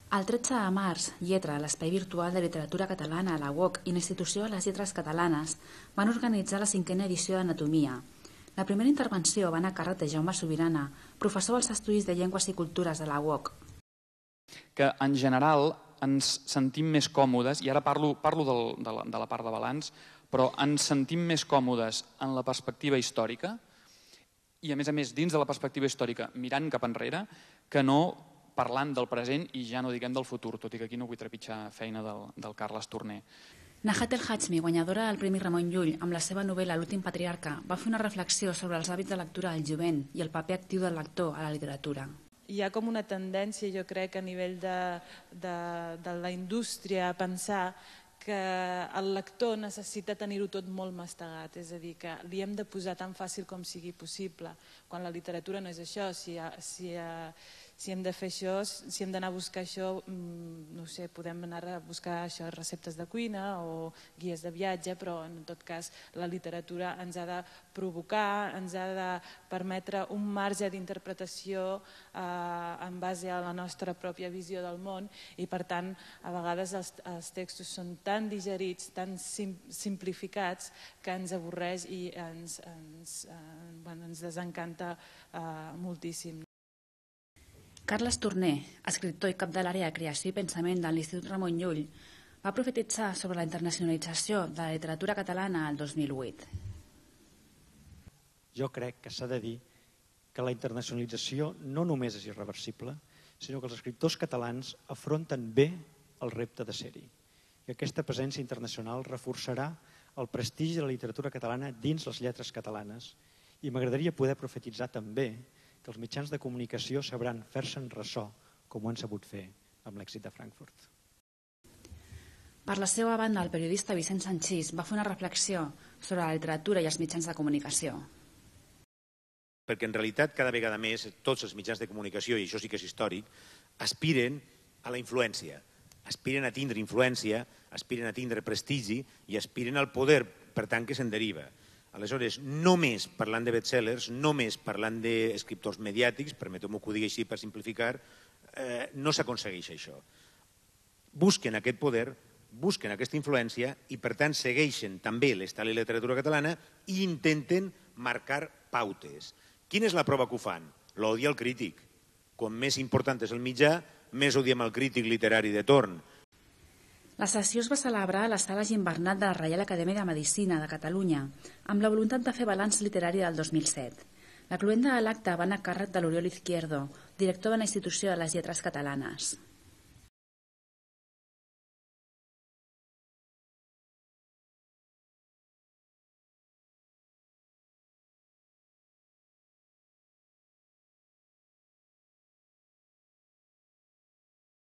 El 13 de març, Lletra, l'Espai Virtual de Literatura Catalana a la UOC i l'Institució de les Lletres Catalanes van organitzar la 5a edició d'Anatomia. La primera intervenció va anar a càrrec de Jaume Sobirana, professor als Estudis de Llengües i Cultures de la UOC. Que en general ens sentim més còmodes, i ara parlo de la part de balanç, però ens sentim més còmodes en la perspectiva històrica i, a més, dins de la perspectiva històrica, mirant cap enrere, que no parlant del present i ja no diguem del futur, tot i que aquí no vull trepitjar feina del Carles Torner. Nahat El Hajmi, guanyadora del Premi Ramon Llull, amb la seva novel·la L'últim patriarca, va fer una reflexió sobre els hàbits de lectura del jovent i el paper actiu del lector a la literatura. Hi ha com una tendència, jo crec, a nivell de la indústria a pensar que el lector necessita tenir-ho tot molt mastegat, és a dir, que li hem de posar tan fàcil com sigui possible, quan la literatura no és això. Si hem de fer això, si hem d'anar a buscar això, no sé, podem anar a buscar això, receptes de cuina o guies de viatge, però en tot cas la literatura ens ha de provocar, ens ha de permetre un marge d'interpretació en base a la nostra pròpia visió del món i, per tant, a vegades els textos són tan digerits, tan simplificats, que ens avorreix i ens desencanta moltíssim. Carles Torner, escriptor i cap de l'àrea de creació i pensament de l'Institut Ramon Llull, va profetitzar sobre la internacionalització de la literatura catalana el 2008. Jo crec que s'ha de dir que la internacionalització no només és irreversible, sinó que els escriptors catalans afronten bé el repte de ser-hi. I aquesta presència internacional reforçarà el prestigi de la literatura catalana dins les lletres catalanes i m'agradaria poder profetitzar també que els mitjans de comunicació sabran fer-se'n ressò, com ho han sabut fer amb l'èxit de Frankfurt. Per la seva banda, el periodista Vicent Sanchís va fer una reflexió sobre la literatura i els mitjans de comunicació. Perquè en realitat cada vegada més tots els mitjans de comunicació, i això sí que és històric, aspiren a la influència, aspiren a tindre influència, aspiren a tindre prestigi i aspiren al poder, per tant, que se'n deriva. Aleshores, només parlant de bestsellers, només parlant d'escriptors mediàtics, permeteu-m'ho que ho digui així per simplificar, no s'aconsegueix això. Busquen aquest poder, busquen aquesta influència i, per tant, segueixen també l'estat de la literatura catalana i intenten marcar pautes. Quina és la prova que ho fan? L'odi al crític. Com més important és el mitjà, més odiem el crític literari de torn. La sessió es va celebrar a la Sala Gimbernat de la Reial Acadèmia de Medicina de Catalunya, amb la voluntat de fer balanç literari del 2007. La cloenda de l'acte va anar a càrrec de l'Oriol Izquierdo, director de la Institució de les Lletres Catalanes.